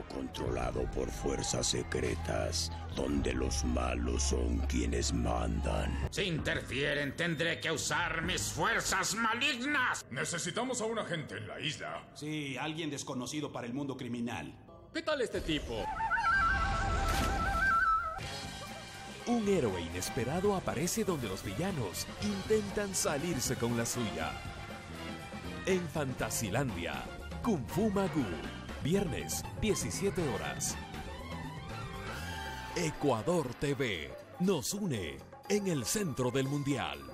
controlado por fuerzas secretas, donde los malos son quienes mandan. Si interfieren, tendré que usar mis fuerzas malignas. Necesitamos a un agente en la isla. Sí, alguien desconocido para el mundo criminal. ¿Qué tal este tipo? Un héroe inesperado aparece donde los villanos intentan salirse con la suya. En Fantasilandia, Kung Fu Magoo, viernes, 17 horas. Ecuador TV nos une en el centro del mundial.